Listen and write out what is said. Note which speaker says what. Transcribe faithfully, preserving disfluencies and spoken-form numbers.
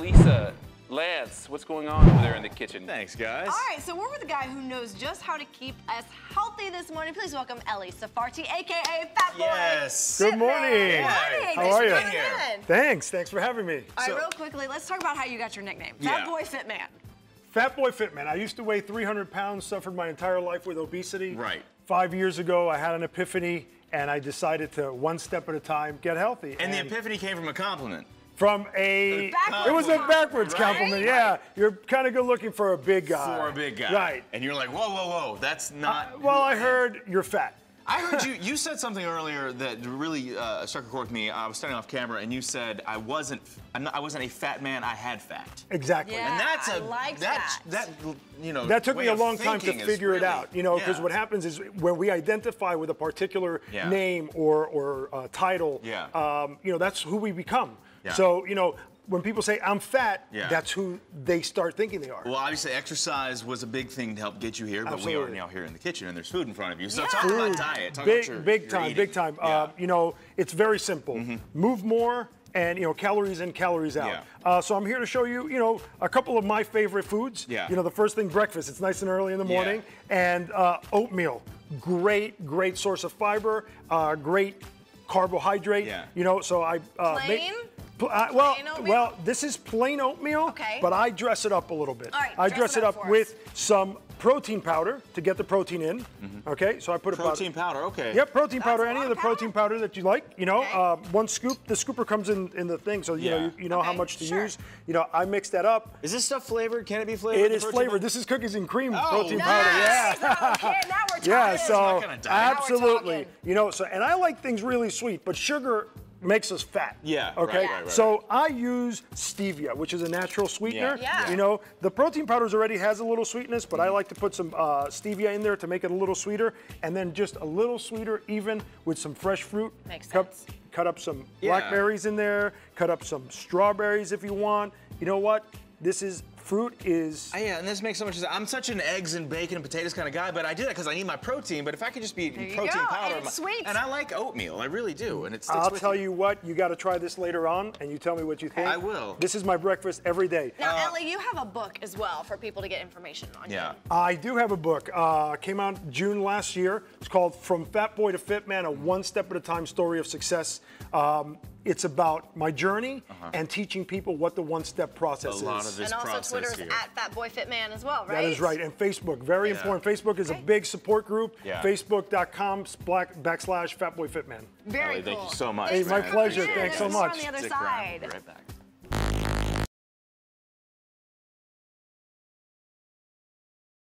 Speaker 1: Lisa, Lance, what's going on over there in the kitchen?
Speaker 2: Thanks, guys.
Speaker 3: All right, so we're with a guy who knows just how to keep us healthy this morning. Please welcome Elie Safarti, a k a. Fat Boy.
Speaker 2: Yes.
Speaker 4: Good morning.
Speaker 3: Good morning.
Speaker 4: How
Speaker 3: Thanks
Speaker 4: are
Speaker 3: for
Speaker 4: you?
Speaker 3: coming in.
Speaker 4: Thanks. Thanks for having me.
Speaker 3: All right,
Speaker 2: So-
Speaker 3: real quickly, let's talk about how you got your nickname.
Speaker 2: Yeah.
Speaker 3: Fat Boy Fit Man.
Speaker 4: Fat Boy Fit Man. I used to weigh three hundred pounds, suffered my entire life with obesity.
Speaker 2: Right.
Speaker 4: Five years ago, I had an epiphany, and I decided to, one step at a time, get healthy.
Speaker 2: And the epiphany came from a compliment.
Speaker 4: From a,
Speaker 3: Backwards
Speaker 4: it was a backwards
Speaker 3: compliment,
Speaker 4: compliment,
Speaker 3: right?
Speaker 4: yeah. You're kind of good looking for a big guy.
Speaker 2: For a big guy.
Speaker 4: Right.
Speaker 2: And you're like, whoa, whoa, whoa, that's not.
Speaker 4: Uh, well,
Speaker 2: who
Speaker 4: I
Speaker 2: am.
Speaker 4: heard you're fat.
Speaker 2: I heard you, you said something earlier that really uh, struck a chord with me. I was standing off camera and you said I wasn't, I'm not, I wasn't a fat man, I had fat.
Speaker 4: Exactly.
Speaker 3: Yeah.
Speaker 2: And that's a,
Speaker 3: I like
Speaker 2: that's,
Speaker 3: that.
Speaker 2: that, you know,
Speaker 4: That took
Speaker 2: way
Speaker 4: me a
Speaker 2: of
Speaker 4: long time to
Speaker 2: thinking is
Speaker 4: figure it
Speaker 2: really-
Speaker 4: out, you know, because
Speaker 2: yeah.
Speaker 4: what happens is when we identify with a particular
Speaker 2: Yeah.
Speaker 4: name or, or uh, title,
Speaker 2: Yeah.
Speaker 4: um, you know, that's who we become.
Speaker 2: Yeah.
Speaker 4: So, you know, when people say I'm fat,
Speaker 2: Yeah.
Speaker 4: that's who they start thinking they are.
Speaker 2: Well, obviously, exercise was a big thing to help get you here, but we are
Speaker 4: Absolutely.
Speaker 2: now here in the kitchen and there's food in front of you. So
Speaker 3: Yeah.
Speaker 2: talk
Speaker 4: Food,
Speaker 2: about diet. Talk
Speaker 4: big,
Speaker 2: about your,
Speaker 4: big
Speaker 2: your
Speaker 4: time,
Speaker 2: eating.
Speaker 4: big time.
Speaker 2: Yeah.
Speaker 4: Uh, you know, it's very simple. Move more, and you know, calories in, calories out.
Speaker 2: Yeah.
Speaker 4: Uh, so I'm here to show you, you know, a couple of my favorite foods.
Speaker 2: Yeah.
Speaker 4: You know, the first thing, breakfast. It's nice and early in the
Speaker 2: Yeah.
Speaker 4: morning, and uh, oatmeal. Great, great source of fiber. Uh, great carbohydrate.
Speaker 2: Yeah.
Speaker 4: You know, so I uh, make-
Speaker 3: Plain?
Speaker 4: Pl- uh, well,
Speaker 3: Plain oatmeal?
Speaker 4: well, this is plain oatmeal,
Speaker 3: Okay.
Speaker 4: but I dress it up a little bit.
Speaker 3: All right,
Speaker 4: I
Speaker 3: dress
Speaker 4: dress
Speaker 3: it
Speaker 4: it
Speaker 3: up
Speaker 4: up
Speaker 3: for us.
Speaker 4: with some protein powder to get the protein in. Okay, so I put about
Speaker 2: Protein powder, okay.
Speaker 4: Yep, protein
Speaker 3: That's
Speaker 4: powder,
Speaker 3: a
Speaker 4: any
Speaker 3: lot
Speaker 4: of the
Speaker 3: of powder.
Speaker 4: protein powder that you like. You know,
Speaker 3: Okay.
Speaker 4: uh, one scoop. The scooper comes in in the thing, so you know
Speaker 2: Yeah.
Speaker 4: you, you know how
Speaker 3: Okay,
Speaker 4: much to
Speaker 3: sure.
Speaker 4: use. You know, I mix that up.
Speaker 2: Is this stuff flavored? Can it be flavored?
Speaker 4: It
Speaker 2: the
Speaker 4: is
Speaker 2: protein
Speaker 4: flavored.
Speaker 2: powder?
Speaker 4: This is cookies and cream
Speaker 2: Oh,
Speaker 4: protein
Speaker 2: nice.
Speaker 4: powder. Yeah.
Speaker 3: Okay, now we're talking.
Speaker 4: Yeah, so
Speaker 2: not gonna die. Now we're
Speaker 4: absolutely.
Speaker 3: talking.
Speaker 4: You know, so and I like things really sweet, but sugar makes us fat.
Speaker 2: Yeah,
Speaker 4: Okay.
Speaker 2: right, right, right,
Speaker 4: So I use stevia, which is a natural sweetener.
Speaker 3: Yeah. Yeah.
Speaker 4: You know, the protein powders already has a little sweetness, but I like to put some uh, stevia in there to make it a little sweeter, and then just a little sweeter, even with some fresh fruit.
Speaker 3: Makes
Speaker 4: cut,
Speaker 3: sense.
Speaker 4: Cut up some
Speaker 2: Yeah.
Speaker 4: blackberries in there. Cut up some strawberries if you want. You know what? This is fruit is.
Speaker 2: Uh, Yeah, and this makes so much sense. I'm such an eggs and bacon and potatoes kind of guy, but I do that because I need my protein. But if I could just be eating
Speaker 3: you
Speaker 2: protein
Speaker 3: go,
Speaker 2: powder,
Speaker 3: and it's
Speaker 2: my-
Speaker 3: sweet.
Speaker 2: and I like oatmeal, I really do, and it sticks
Speaker 4: I'll
Speaker 2: with
Speaker 4: tell you what, you got to try this later on, and you tell me what you think.
Speaker 2: I will.
Speaker 4: This is my breakfast every day.
Speaker 3: Now, Elie, you have a book as well for people to get information on.
Speaker 2: Yeah.
Speaker 3: you.
Speaker 4: I do have a book. Uh, came out June last year. It's called From Fat Boy to Fit Man, a one step at a time story of success. Um, it's about my journey and teaching people what the one step process
Speaker 2: Uh-huh. A lot
Speaker 4: is.
Speaker 2: of this
Speaker 3: And also
Speaker 2: process
Speaker 3: Twitter's
Speaker 2: here.
Speaker 3: at FatBoyFitMan as well, right?
Speaker 4: That is right. And Facebook, very
Speaker 2: Yeah.
Speaker 4: important. Facebook is
Speaker 3: Okay.
Speaker 4: a big support group.
Speaker 2: Yeah.
Speaker 4: Facebook.com black backslash Fat Boy Fit Man.
Speaker 3: Very
Speaker 2: Ellie,
Speaker 3: cool.
Speaker 2: thank you so much.
Speaker 3: Thanks
Speaker 4: Hey, my
Speaker 3: for coming
Speaker 4: pleasure.
Speaker 3: in.
Speaker 4: Thanks
Speaker 3: There's
Speaker 4: so
Speaker 3: more
Speaker 4: much.
Speaker 3: on the other
Speaker 2: Stick around.
Speaker 3: side.
Speaker 2: Be right back.